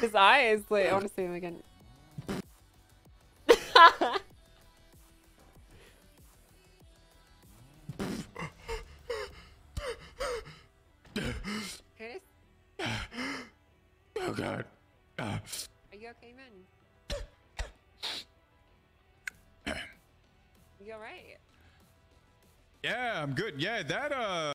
his eyes. Like, I want to see him again. Curtis? Oh God. Are you okay, man? You alright? Yeah, I'm good. Yeah, that